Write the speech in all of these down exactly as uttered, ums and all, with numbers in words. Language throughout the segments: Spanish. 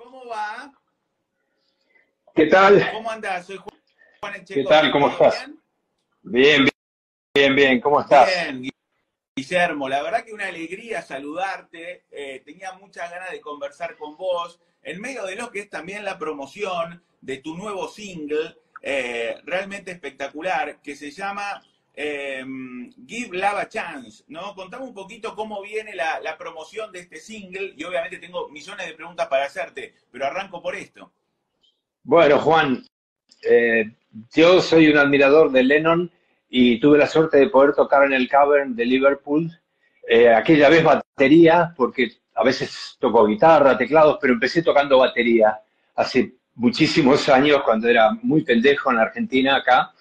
¿Cómo va? ¿Qué tal? ¿Cómo andás? Soy Juan ¿Qué Echeco. tal? ¿Cómo ¿Todo estás? bien? Bien, bien, bien. ¿Cómo estás? Bien, Guillermo. La verdad que una alegría saludarte. Eh, tenía muchas ganas de conversar con vos en medio de lo que es también la promoción de tu nuevo single, eh, realmente espectacular, que se llama eh, Give Love a Chance, ¿no? Contame un poquito cómo viene la, la promoción de este single y obviamente tengo millones de preguntas para hacerte, pero arranco por esto. Bueno, Juan, eh, yo soy un admirador de Lennon y tuve la suerte de poder tocar en el Cavern de Liverpool. Eh, aquella vez batería, porque a veces toco guitarra, teclados, pero empecé tocando batería hace muchísimos años, cuando era muy pendejo en la Argentina, acá,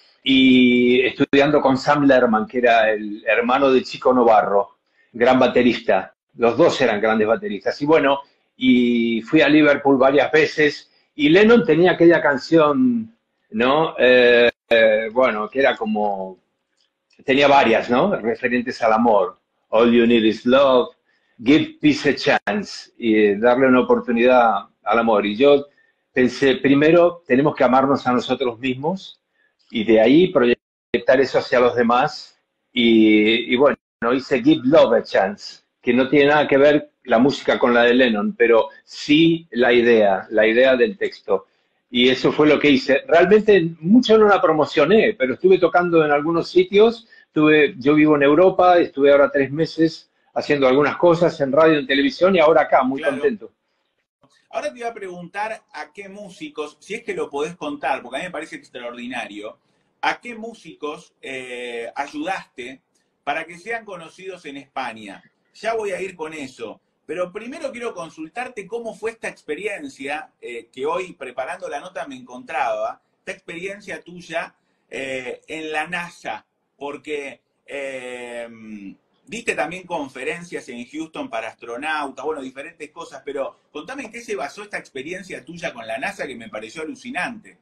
y estudiando con Sam Lerman, que era el hermano de Chico Novarro, gran baterista. Los dos eran grandes bateristas. Y bueno, y fui a Liverpool varias veces y Lennon tenía aquella canción, ¿no? Eh, eh, bueno, que era como, tenía varias, ¿no? Referentes al amor. All you need is love, give peace a chance, y darle una oportunidad al amor. Y yo pensé, primero tenemos que amarnos a nosotros mismos y de ahí proyectar eso hacia los demás. Y, y bueno, hice Give Love a Chance, que no tiene nada que ver la música con la de Lennon, pero sí la idea, la idea del texto. Y eso fue lo que hice. Realmente mucho no la promocioné, pero estuve tocando en algunos sitios. Estuve, yo vivo en Europa, estuve ahora tres meses haciendo algunas cosas en radio, en televisión y ahora acá, muy Claro. contento. Ahora te iba a preguntar a qué músicos, si es que lo podés contar, porque a mí me parece extraordinario, a qué músicos eh, ayudaste para que sean conocidos en España. Ya voy a ir con eso, pero primero quiero consultarte cómo fue esta experiencia eh, que hoy preparando la nota me encontraba, esta experiencia tuya eh, en la NASA, porque eh, diste también conferencias en Houston para astronautas, bueno, diferentes cosas, pero contame en qué se basó esta experiencia tuya con la NASA que me pareció alucinante.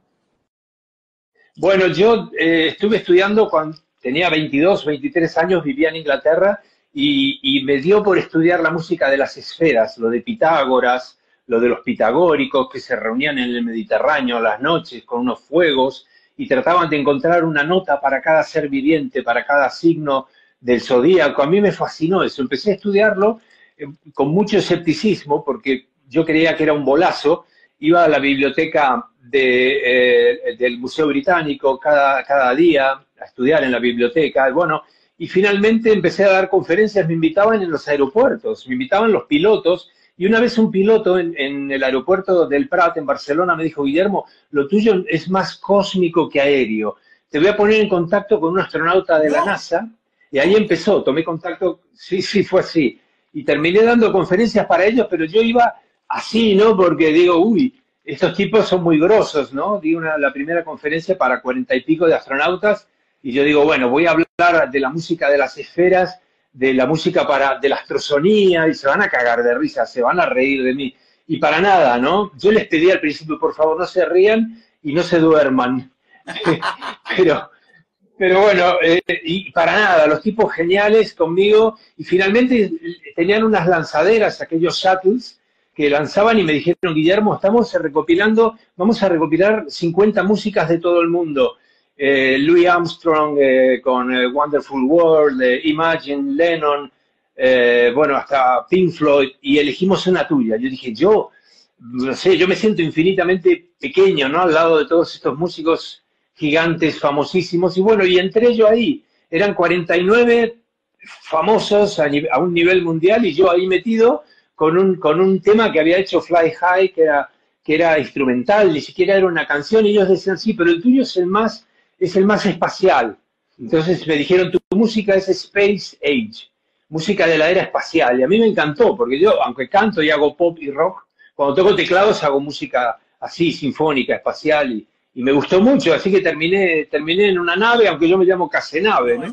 Bueno, yo eh, estuve estudiando cuando tenía veintidós, veintitrés años, vivía en Inglaterra y, y me dio por estudiar la música de las esferas, lo de Pitágoras, lo de los pitagóricos que se reunían en el Mediterráneo a las noches con unos fuegos y trataban de encontrar una nota para cada ser viviente, para cada signo del zodíaco. A mí me fascinó eso. Empecé a estudiarlo eh, con mucho escepticismo porque yo creía que era un bolazo. Iba a la biblioteca de, eh, del Museo Británico cada, cada día a estudiar en la biblioteca. Bueno, y finalmente empecé a dar conferencias, me invitaban en los aeropuertos, me invitaban los pilotos, y una vez un piloto en, en el aeropuerto del Prat, en Barcelona, me dijo, Guillermo, lo tuyo es más cósmico que aéreo. Te voy a poner en contacto con un astronauta de la No, NASA, y ahí empezó, tomé contacto, sí, sí, fue así. Y terminé dando conferencias para ellos, pero yo iba así, ¿no? Porque digo, uy, estos tipos son muy grosos, ¿no? Di una, la primera conferencia para cuarenta y pico de astronautas y yo digo, bueno, voy a hablar de la música de las esferas, de la música para, de la astrosonía y se van a cagar de risa, se van a reír de mí. Y para nada, ¿no? Yo les pedí al principio, por favor, no se rían y no se duerman. Pero, pero bueno, eh, y para nada, los tipos geniales conmigo y finalmente tenían unas lanzaderas, aquellos shuttles, que lanzaban y me dijeron, Guillermo, estamos recopilando, vamos a recopilar cincuenta músicas de todo el mundo. Eh, Louis Armstrong eh, con eh, Wonderful World, eh, Imagine, Lennon, eh, bueno, hasta Pink Floyd, y elegimos una tuya. Yo dije, yo, no sé, yo me siento infinitamente pequeño, ¿no? Al lado de todos estos músicos gigantes, famosísimos, y bueno, y entré yo ahí. Eran cuarenta y nueve famosos a, a un nivel mundial y yo ahí metido con un, con un tema que había hecho Fly High, que era, que era instrumental, ni siquiera era una canción, y ellos decían, sí, pero el tuyo es el más, es el más espacial. Entonces me dijeron, tu música es Space Age, música de la era espacial, y a mí me encantó, porque yo, aunque canto y hago pop y rock, cuando toco teclados hago música así, sinfónica, espacial, y, y me gustó mucho, así que terminé, terminé en una nave, aunque yo me llamo Casenave, no, ¿no?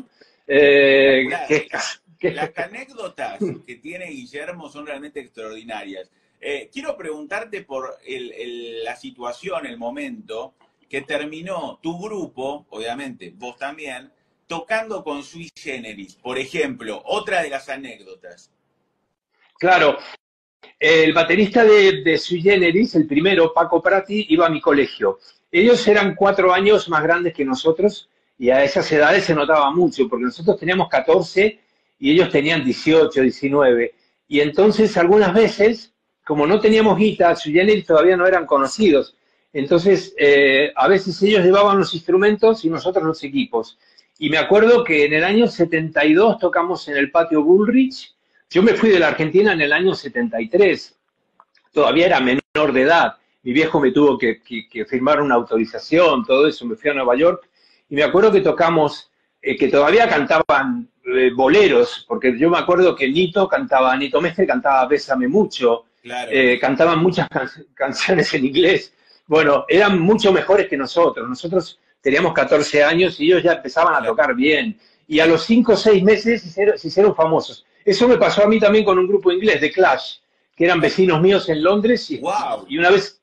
Eh, espectacular. que, Las que, anécdotas que tiene Guillermo son realmente extraordinarias. Eh, quiero preguntarte por el, el, la situación, el momento que terminó tu grupo, obviamente vos también, tocando con Sui Generis. Por ejemplo, otra de las anécdotas. claro, El baterista de, de Sui Generis, el primero, Paco Prati, iba a mi colegio. Ellos eran cuatro años más grandes que nosotros y a esas edades se notaba mucho, porque nosotros teníamos catorce y ellos tenían dieciocho, diecinueve. Y entonces algunas veces, como no teníamos guita, Sui Generis todavía no eran conocidos. Entonces, eh, a veces ellos llevaban los instrumentos y nosotros los equipos. Y me acuerdo que en el año setenta y dos tocamos en el patio Bullrich. Yo me fui de la Argentina en el año setenta y tres, todavía era menor de edad. Mi viejo me tuvo que, que, que firmar una autorización, todo eso, me fui a Nueva York. Y me acuerdo que tocamos, eh, que todavía cantaban eh, boleros, porque yo me acuerdo que Nito cantaba, Nito Mestre cantaba Bésame Mucho, Claro. eh, cantaban muchas can canciones en inglés. Bueno, eran mucho mejores que nosotros. Nosotros teníamos catorce años y ellos ya empezaban a tocar bien. Y a los cinco o seis meses se hicieron, se hicieron famosos. Eso me pasó a mí también con un grupo inglés, The Clash, que eran vecinos míos en Londres. Y, Wow. y una vez,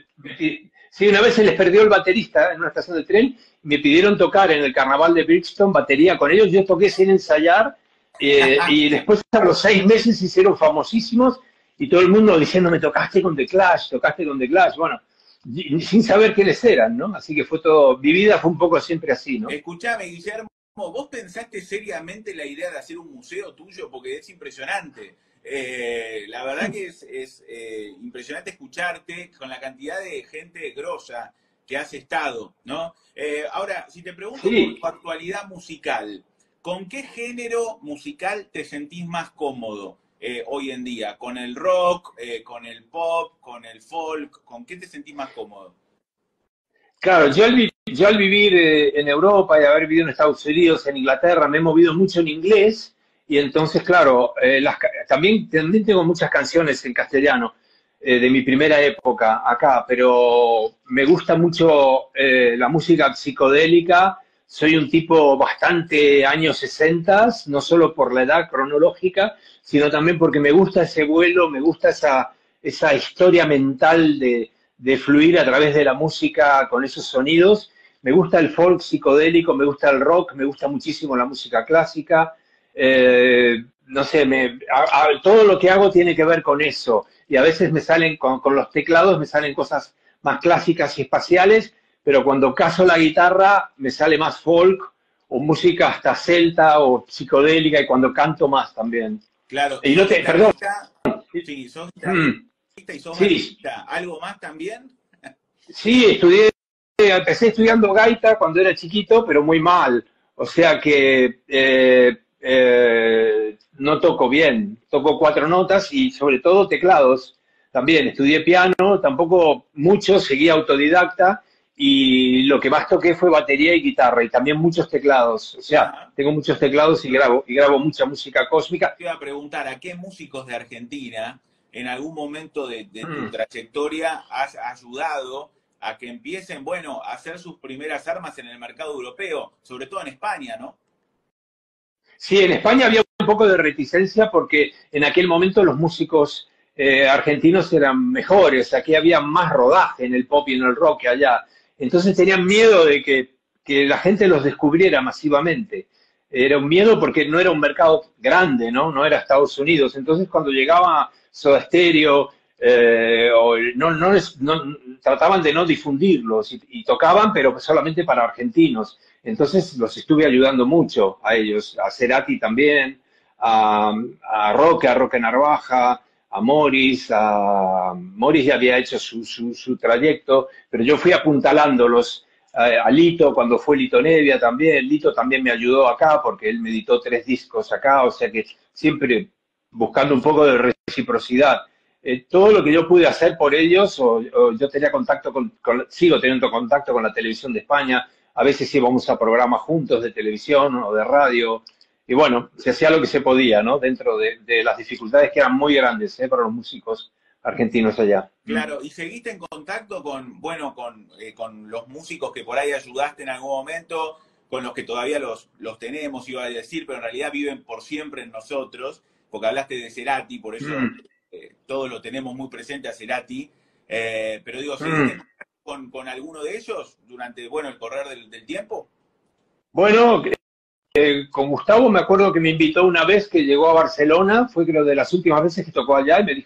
sí, una vez se les perdió el baterista en una estación de tren y me pidieron tocar en el carnaval de Brixton batería con ellos. Yo toqué sin ensayar eh, y después a los seis meses se hicieron famosísimos y todo el mundo diciéndome, tocaste con The Clash, tocaste con The Clash. Bueno, sin saber quiénes eran, ¿no? Así que fue todo, mi vida fue un poco siempre así, ¿no? Escuchame, Guillermo, ¿vos pensaste seriamente la idea de hacer un museo tuyo? Porque es impresionante. Eh, la verdad que es, es eh, impresionante escucharte con la cantidad de gente grosa que has estado, ¿no? Eh, ahora, si te pregunto Sí. por tu actualidad musical, ¿con qué género musical te sentís más cómodo eh, hoy en día? ¿Con el rock, eh, con el pop, con el folk? ¿Con qué te sentís más cómodo? Claro, yo al, vi- yo al vivir eh, en Europa y haber vivido en Estados Unidos, en Inglaterra, me he movido mucho en inglés y entonces, claro, eh, las ca- también, también tengo muchas canciones en castellano eh, de mi primera época acá, pero me gusta mucho eh, la música psicodélica. Soy un tipo bastante años sesenta, no solo por la edad cronológica, sino también porque me gusta ese vuelo, me gusta esa, esa historia mental de de fluir a través de la música con esos sonidos. Me gusta el folk psicodélico, me gusta el rock, me gusta muchísimo la música clásica. Eh, no sé, me, a, a, todo lo que hago tiene que ver con eso. Y a veces me salen, con, con los teclados, me salen cosas más clásicas y espaciales, pero cuando caso la guitarra me sale más folk o música hasta celta o psicodélica y cuando canto más también. Claro, Y no sos te, perdón. guitarrista, sí, sos Mm, guitarrista y sos sí, artista. ¿Algo más también? sí, estudié, empecé estudiando gaita cuando era chiquito, pero muy mal. O sea que eh, eh, no toco bien, toco cuatro notas y sobre todo teclados. También estudié piano, tampoco mucho, seguí autodidacta y lo que más toqué fue batería y guitarra y también muchos teclados. O sea, Ajá. tengo muchos teclados y grabo, y grabo mucha música cósmica. Te iba a preguntar, ¿a qué músicos de Argentina en algún momento de, de tu Mm. trayectoria has ayudado a que empiecen, bueno, a hacer sus primeras armas en el mercado europeo, sobre todo en España, ¿no? Sí, en España había un poco de reticencia porque en aquel momento los músicos eh, argentinos eran mejores, aquí había más rodaje en el pop y en el rock que allá. Entonces tenían miedo de que, que la gente los descubriera masivamente. Era un miedo porque no era un mercado grande, ¿no? No era Estados Unidos. Entonces cuando llegaba Soda Stereo, eh, o no, no, les, no, trataban de no difundirlos y, y tocaban, pero solamente para argentinos. Entonces los estuve ayudando mucho a ellos, a Cerati también, a, a Roque, a Roque Narvaja, a Morris, a Morris ya había hecho su, su, su trayecto, pero yo fui apuntalándolos, eh, a Lito cuando fue Lito Nevia también. Lito también me ayudó acá porque él me editó tres discos acá, o sea que siempre buscando un poco de reciprocidad. Eh, todo lo que yo pude hacer por ellos, o, o yo tenía contacto con, con, sigo teniendo contacto con la televisión de España, a veces íbamos a programas juntos de televisión o de radio, y bueno, se hacía lo que se podía, ¿no? Dentro de, de las dificultades que eran muy grandes, ¿eh? Para los músicos argentinos allá. Claro, y seguiste en contacto con, bueno, con, eh, con los músicos que por ahí ayudaste en algún momento, con los que todavía los, los tenemos, iba a decir, pero en realidad viven por siempre en nosotros, porque hablaste de Cerati, por eso Mm, eh, todos lo tenemos muy presente a Cerati, eh, pero digo, ¿seguiste en mm. contacto con, con alguno de ellos durante, bueno, el correr del, del tiempo? Bueno, eh, con Gustavo me acuerdo que me invitó una vez que llegó a Barcelona, fue creo de las últimas veces que tocó allá y me dijo,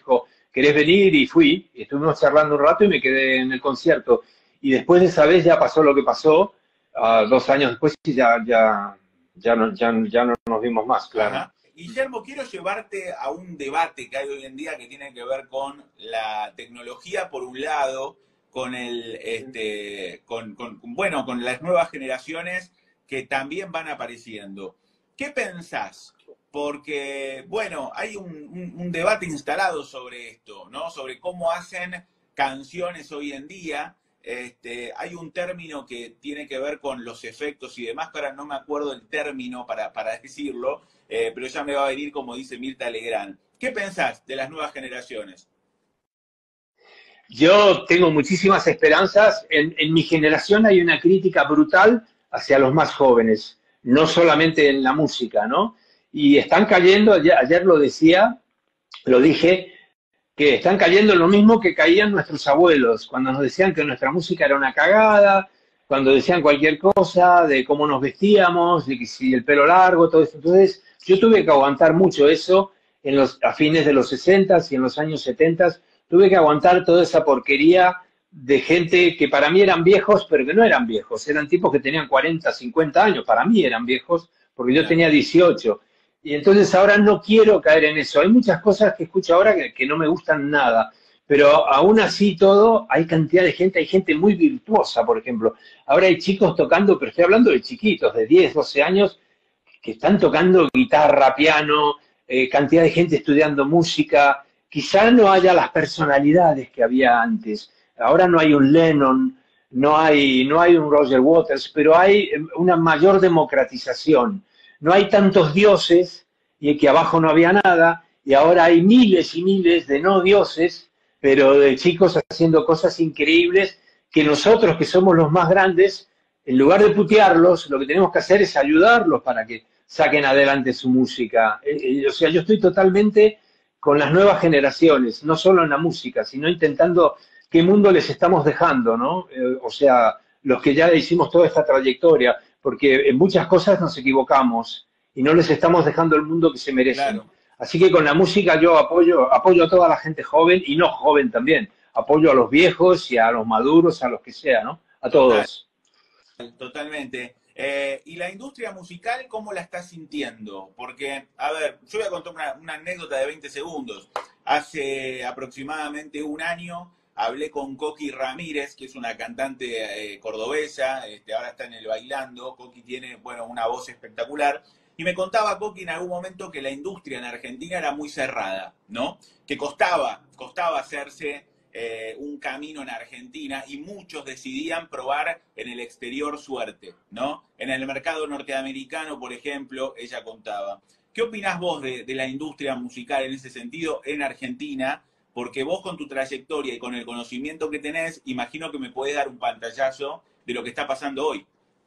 ¿querés venir? Y fui, y estuvimos charlando un rato y me quedé en el concierto. Y después de esa vez ya pasó lo que pasó, uh, dos años después y ya, ya, ya, no, ya, ya no nos vimos más, claro. Ajá. Guillermo, quiero llevarte a un debate que hay hoy en día que tiene que ver con la tecnología por un lado, con el este, con, con, bueno, con las nuevas generaciones que también van apareciendo. ¿Qué pensás? Porque, bueno, hay un, un, un debate instalado sobre esto, ¿no? Sobre cómo hacen canciones hoy en día. Este, hay un término que tiene que ver con los efectos y demás, pero ahora no me acuerdo el término para, para decirlo, eh, pero ya me va a venir como dice Mirta Legrand. ¿Qué pensás de las nuevas generaciones? Yo tengo muchísimas esperanzas. En, en mi generación hay una crítica brutal hacia los más jóvenes, no solamente en la música, ¿no? Y están cayendo, ayer, ayer lo decía, lo dije, que están cayendo en lo mismo que caían nuestros abuelos, cuando nos decían que nuestra música era una cagada, cuando decían cualquier cosa, de cómo nos vestíamos, de que si el pelo largo, todo eso. Entonces, yo tuve que aguantar mucho eso en los, a fines de los sesentas y en los años setentas, tuve que aguantar toda esa porquería de gente que para mí eran viejos, pero que no eran viejos, eran tipos que tenían cuarenta, cincuenta años, para mí eran viejos, porque yo tenía dieciocho. Y entonces ahora no quiero caer en eso. Hay muchas cosas que escucho ahora que, que no me gustan nada, pero aún así todo, hay cantidad de gente, hay gente muy virtuosa, por ejemplo. Ahora hay chicos tocando, pero estoy hablando de chiquitos, de diez, doce años, que están tocando guitarra, piano, eh, cantidad de gente estudiando música. Quizá no haya las personalidades que había antes. Ahora no hay un Lennon, no hay, no hay un Roger Waters, pero hay una mayor democratización. No hay tantos dioses, y que abajo no había nada, y ahora hay miles y miles de no dioses, pero de chicos haciendo cosas increíbles, que nosotros, que somos los más grandes, en lugar de putearlos, lo que tenemos que hacer es ayudarlos para que saquen adelante su música. Eh, eh, o sea, yo estoy totalmente con las nuevas generaciones, no solo en la música, sino intentando qué mundo les estamos dejando, ¿no? Eh, o sea, los que ya hicimos toda esta trayectoria, porque en muchas cosas nos equivocamos y no les estamos dejando el mundo que se merecen. Claro. Así que con la música yo apoyo, apoyo a toda la gente joven y no joven también. Apoyo a los viejos y a los maduros, a los que sea, ¿no? A todos. Total, totalmente. Eh, ¿Y la industria musical cómo la estás sintiendo? Porque, a ver, yo voy a contar una, una anécdota de veinte segundos. Hace aproximadamente un año hablé con Coqui Ramírez, que es una cantante eh, cordobesa, este, ahora está en el Bailando. Coqui tiene, bueno, una voz espectacular. Y me contaba Coqui en algún momento que la industria en Argentina era muy cerrada, ¿no? Que costaba, costaba hacerse eh, un camino en Argentina y muchos decidían probar en el exterior suerte, ¿no? En el mercado norteamericano, por ejemplo, ella contaba. ¿Qué opinás vos de, de la industria musical en ese sentido en Argentina? Porque vos con tu trayectoria y con el conocimiento que tenés, imagino que me podés dar un pantallazo de lo que está pasando hoy.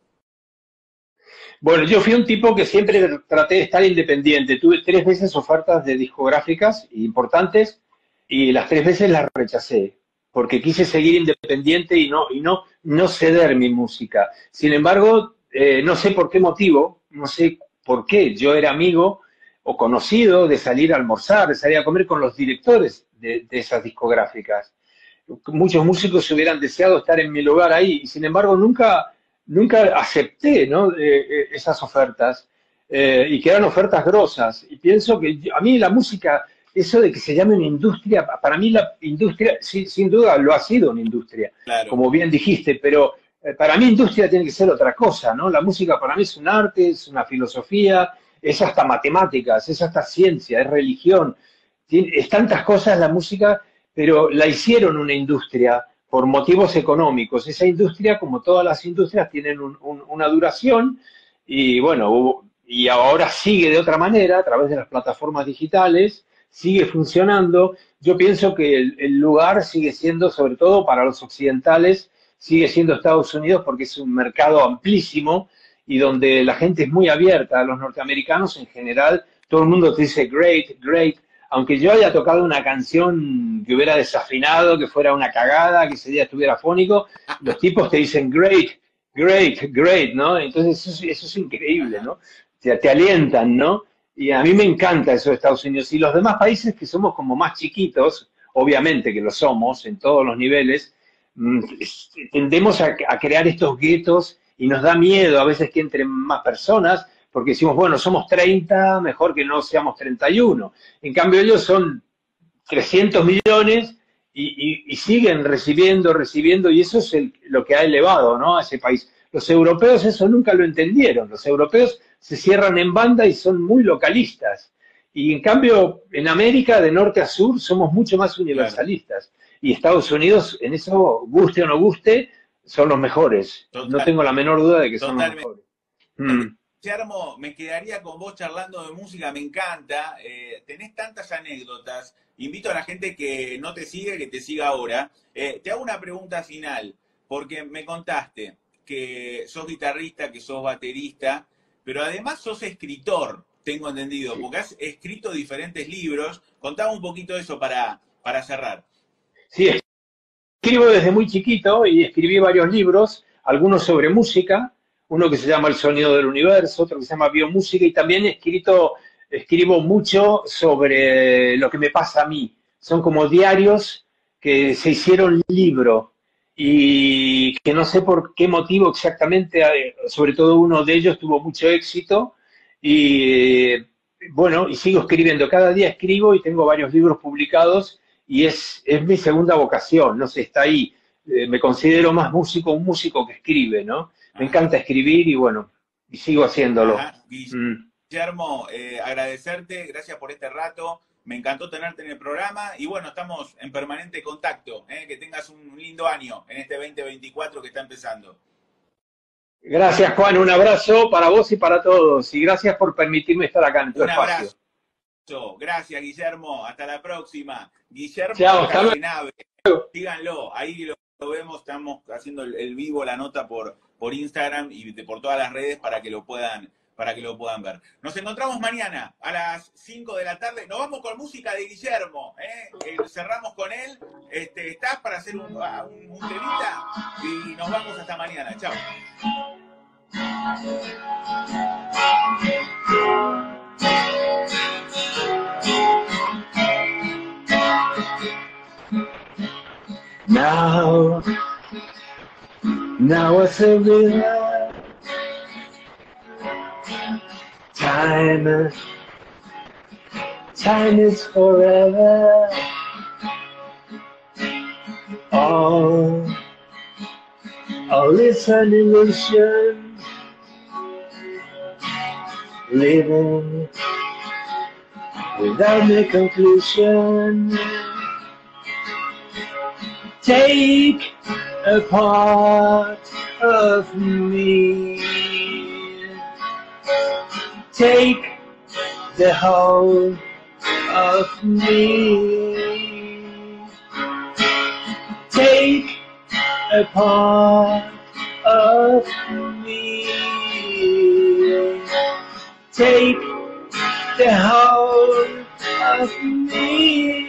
Bueno, yo fui un tipo que siempre traté de estar independiente. Tuve tres veces ofertas de discográficas importantes y las tres veces las rechacé, porque quise seguir independiente y no, y no, no ceder mi música. Sin embargo, eh, no sé por qué motivo, no sé por qué, yo era amigo o conocido de salir a almorzar, de salir a comer con los directores de, de esas discográficas. Muchos músicos hubieran deseado estar en mi lugar ahí, y sin embargo nunca, nunca acepté, ¿no? eh, esas ofertas, eh, y que eran ofertas grosas. Y pienso que yo, a mí la música, eso de que se llame una industria, para mí la industria, sin, sin duda lo ha sido una industria, claro, como bien dijiste, pero eh, para mí industria tiene que ser otra cosa, ¿no? La música para mí es un arte, es una filosofía, es hasta matemáticas, es hasta ciencia, es religión, tiene, es tantas cosas la música, pero la hicieron una industria por motivos económicos. Esa industria, como todas las industrias, tienen un, un, una duración y bueno, y ahora sigue de otra manera a través de las plataformas digitales, sigue funcionando. Yo pienso que el, el lugar sigue siendo, sobre todo para los occidentales, sigue siendo Estados Unidos porque es un mercado amplísimo y donde la gente es muy abierta. A los norteamericanos en general, todo el mundo te dice great, great, aunque yo haya tocado una canción que hubiera desafinado, que fuera una cagada, que ese día estuviera fónico, los tipos te dicen great, great, great, ¿no? Entonces eso, eso es increíble, ¿no? Te, te alientan, ¿no? Y a mí me encanta eso de Estados Unidos. Y los demás países que somos como más chiquitos obviamente que lo somos en todos los niveles, tendemos a, a crear estos guetos y nos da miedo a veces que entren más personas, porque decimos, bueno, somos treinta, mejor que no seamos treinta y uno. En cambio, ellos son trescientos millones y, y, y siguen recibiendo, recibiendo, y eso es el, lo que ha elevado, ¿no?, a ese país. Los europeos eso nunca lo entendieron. Los europeos se cierran en banda y son muy localistas. Y en cambio, en América, de norte a sur, somos mucho más universalistas. Claro. Y Estados Unidos, en eso, guste o no guste, son los mejores. Total. No tengo la menor duda de que Totalmente. Son los mejores. Mm. Guillermo, me quedaría con vos charlando de música, me encanta. Eh, tenés tantas anécdotas. Invito a la gente que no te sigue, que te siga ahora. Eh, te hago una pregunta final, porque me contaste que sos guitarrista, que sos baterista, pero además sos escritor, tengo entendido, porque has escrito diferentes libros. Contame un poquito de eso para, para cerrar. Sí, escribo desde muy chiquito y escribí varios libros, algunos sobre música, uno que se llama El sonido del universo, otro que se llama Biomúsica, y también he escrito, escribo mucho sobre lo que me pasa a mí. Son como diarios que se hicieron libro y que no sé por qué motivo exactamente, sobre todo uno de ellos tuvo mucho éxito y bueno, y sigo escribiendo. Cada día escribo y tengo varios libros publicados y es, es mi segunda vocación, no sé, está ahí. Eh, me considero más músico, un músico que escribe, ¿no? Me Ajá. encanta escribir y bueno, y sigo haciéndolo. Guillermo, mm. eh, agradecerte, gracias por este rato, me encantó tenerte en el programa y bueno, estamos en permanente contacto, ¿eh? Que tengas un lindo año en este veinte veinticuatro que está empezando. Gracias, Juan, un abrazo para vos y para todos y gracias por permitirme estar acá en tu un espacio. Abrazo. Gracias, Guillermo, hasta la próxima. Guillermo Chao, Cadenave, síganlo, ahí lo Lo vemos, estamos haciendo el, el vivo, la nota por, por Instagram y de, por todas las redes para que lo puedan para que lo puedan ver. Nos encontramos mañana a las cinco de la tarde. Nos vamos con música de Guillermo. ¿eh? Eh, cerramos con él. Este, ¿Estás para hacer un, un, un temita? Y nos vamos hasta mañana. Chao. Now, now I surrender. Time, time is forever. All, all is an illusion. Living without a conclusion. Take a part of me. Take the whole of me. Take a part of me. Take the whole of me.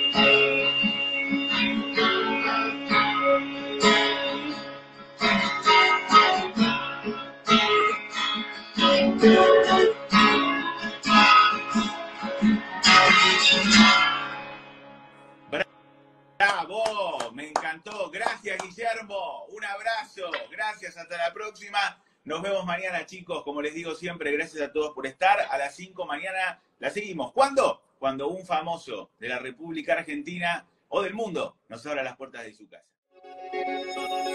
Bravo, me encantó. Gracias, Guillermo. Un abrazo. Gracias, hasta la próxima. Nos vemos mañana, chicos. Como les digo siempre, gracias a todos por estar. A las cinco mañana la seguimos. ¿Cuándo? Cuando un famoso de la República Argentina o del mundo nos abra las puertas de su casa.